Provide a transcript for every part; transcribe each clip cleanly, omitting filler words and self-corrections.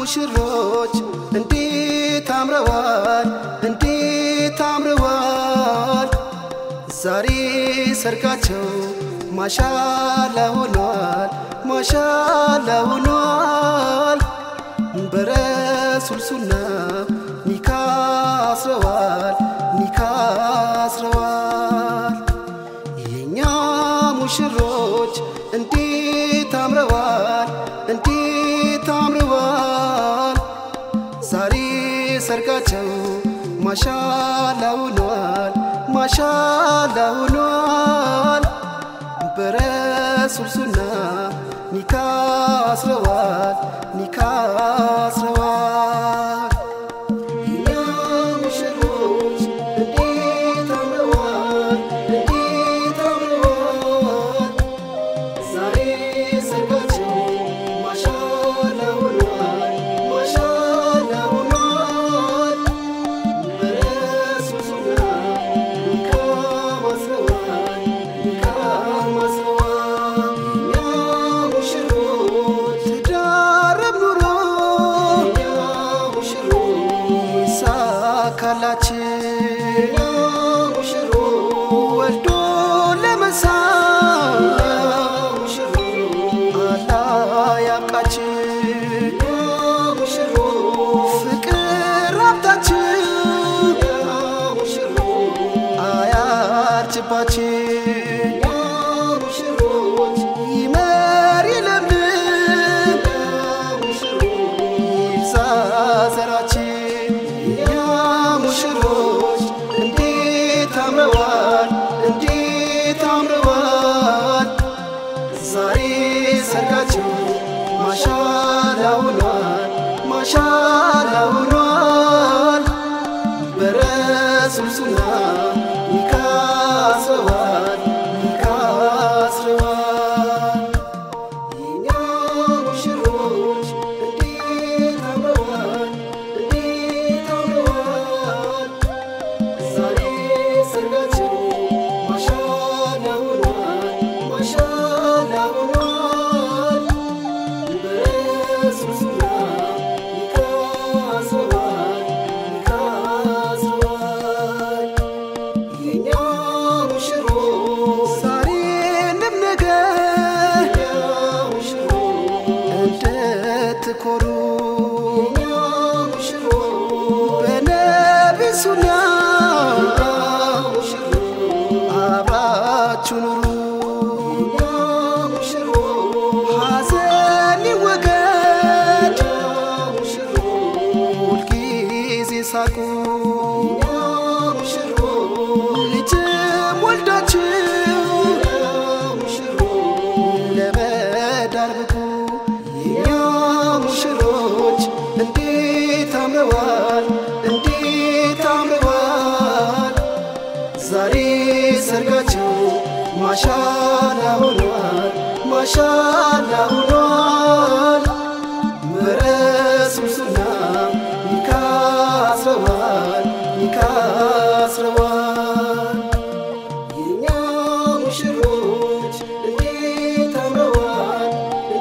ሙሽሮች እንዴት አምረዋል ዛሬ ሰርጋቸው ማሻአላ ሆኗል በረሱል ሱና ኒካ አስረዋል የኛ ሙሽሮች እንዴት አምረዋል ዛሬ ሰርጋቸው ማሻአላ ሆኗል በረሱል ሱና ኒካ አስረዋል የኛ ሙሽሮች እንዴት አምረዋል ዛሬ ሰርጋቸው ማሻአላ ሆኗል በረሱል ሱና ኒካ አስረዋል ካላችን ወልዶ ለመሳም አላህ ያብቃችን ፍቅር ሀብታችን አያርጅባችን ይመር ይለምልም ይብዛ ዘራችን ሙሽሮች እንዴት አምረዋል ዛሬ ሰርጋቸው ማሻአላ ሆኗል በረሱል ሱና ኒካ አስረዋል የኛ ሙሽሮች እንዴት አምረዋል ዛሬ ሰርጋቸው ማሻአላ ሆኗል በረሱል ሱና ኒካ አስረዋል የኛ ሙሽሮች ዛሬንም ነገ እንድትኮሩ በነቢ ሱና አብራችሁ ኑሩ ሐዘን ይወገድ ሁልጊዜ ሳቁ ልጅም ወልዳችሁ ለመዳር ብቁ የኛ ሙሽሮች እንዴት አምረዋል ዛሬ ሰርጋቸው ማሻአላ ሆኗል በረሱል ሱና ኒካ አስረዋል የኛ ሙሽሮች እንዴት አምረዋል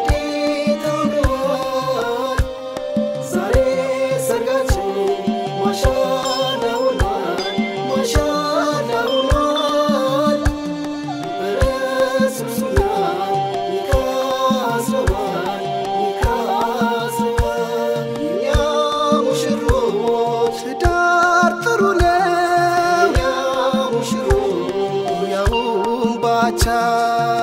ዛሬ ሰርጋቸው ማሻአላ ሆኗል በረሱል ሱና ኒካ አስረዋል የኛ ሙሽሮች ትዳር ጥሩ ነው ያውም ባቻ